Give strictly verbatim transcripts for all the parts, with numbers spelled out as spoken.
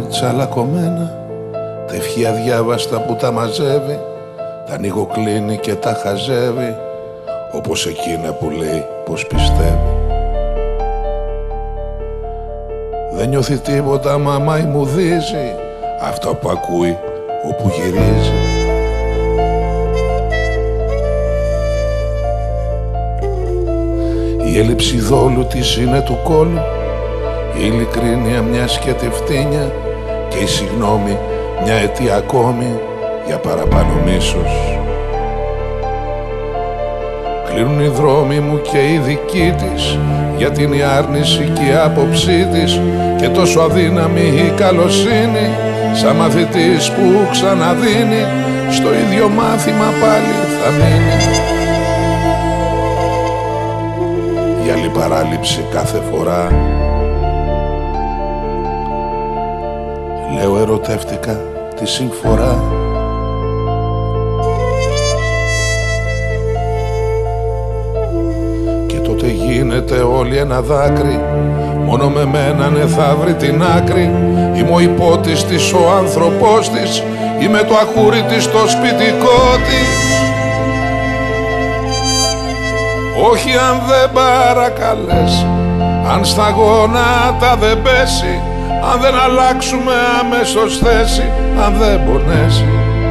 τσαλακωμένα, τα ευχεία διάβαστα που τα μαζεύει, τα ανοιγοκλίνει και τα χαζεύει, όπως εκείνα που λέει πως πιστεύει. Δεν νιώθει τίποτα, μαμά μου δίζει αυτό που ακούει όπου γυρίζει. Η έλλειψη δόλου της είναι του κόλου, η ειλικρίνεια μια σκέτη φτύνια και η συγνώμη μια αιτία ακόμη για παραπάνω μίσος. Κλείνουν οι δρόμοι μου και η δική της, γιατί είναι η άρνηση και η άποψή της και τόσο αδύναμη η καλοσύνη, σαν μαθητής που ξαναδίνει, στο ίδιο μάθημα πάλι θα μείνει. Για άλλη παράληψη κάθε φορά λέω ερωτεύτηκα τη συμφορά. Και τότε γίνεται όλη ένα δάκρυ, μόνο με μένα ναι θα βρει την άκρη. Είμαι ο υπότης της, ο άνθρωπός της, είμαι το αχούρι της, το σπιτικό της. Όχι αν δεν παρακαλέσει, αν στα γόνατα δεν πέσει, αν δεν αλλάξουμε αμέσως θέση, αν δεν πονέσει.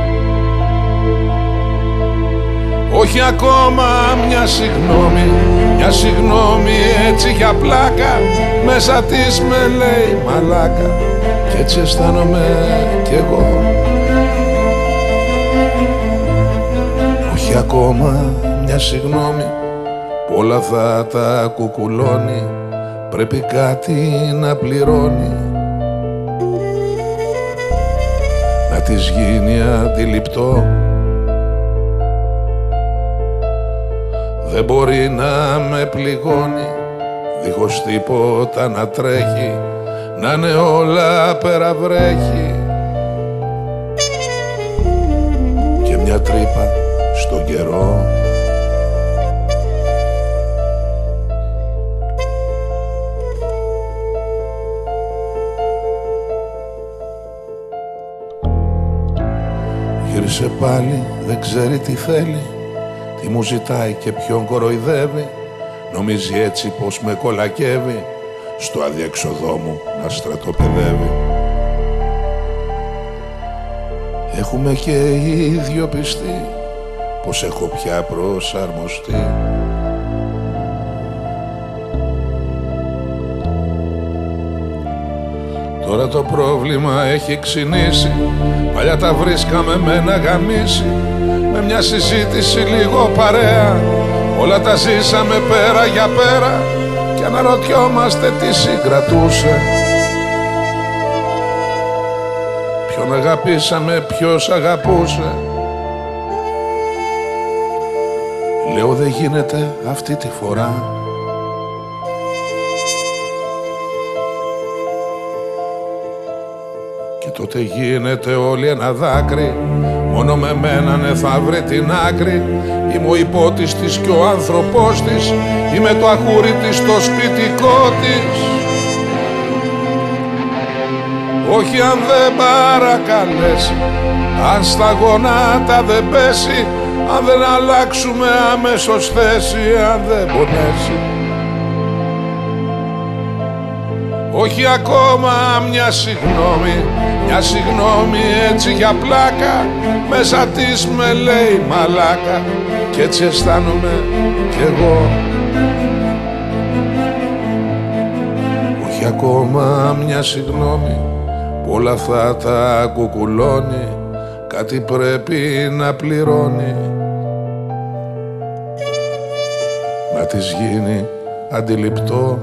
Όχι ακόμα μια συγγνώμη, μια συγγνώμη έτσι για πλάκα, μέσα της με λέει μαλάκα και έτσι αισθάνομαι κι εγώ. Όχι ακόμα μια συγγνώμη, όλα θα τα κουκουλώνει, πρέπει κάτι να πληρώνει, να της γίνει αντιληπτό. Δεν μπορεί να με πληγώνει, δίχως τίποτα να τρέχει, να είναι όλα πέρα βρέχει και μια τρύπα στον καιρό. Γύρισε πάλι, δεν ξέρει τι θέλει, τι μου ζητάει και ποιον κοροϊδεύει. Νομίζει έτσι πως με κολακεύει, στο αδιέξοδό μου να στρατοπεδεύει. Έχουμε και οι ίδιο πιστοί πως έχω πια προσαρμοστεί. Τώρα το πρόβλημα έχει ξυνήσει, παλιά τα βρίσκαμε με ένα γαμίσι, με μια συζήτηση λίγο παρέα, όλα τα ζήσαμε πέρα για πέρα και αναρωτιόμαστε τι συγκρατούσε. Ποιον αγαπήσαμε, ποιος αγαπούσε. Λέω δεν γίνεται αυτή τη φορά, τότε γίνεται όλη ένα δάκρυ, μόνο με μένα ναι θα βρει την άκρη. Είμαι ο υπότης της και ο άνθρωπός της, είμαι το αχούρι της, το σπιτικό της. Όχι αν δεν παρακαλέσει, αν στα γονάτα δεν πέσει, αν δεν αλλάξουμε αμέσως θέση, αν δεν πονέσει. Όχι ακόμα μια συγγνώμη, μια συγγνώμη έτσι για πλάκα, μέσα της με λέει μαλάκα και έτσι αισθάνομαι κι εγώ. Όχι ακόμα μια συγγνώμη, όλα θα τα κουκουλώνει, κάτι πρέπει να πληρώνει, να της γίνει αντιληπτό.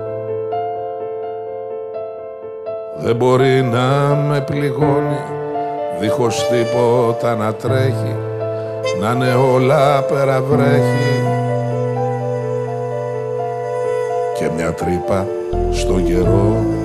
Δεν μπορεί να με πληγώνει, δίχως τίποτα να τρέχει, να είναι όλα πέρα βρέχει και μια τρύπα στον καιρό.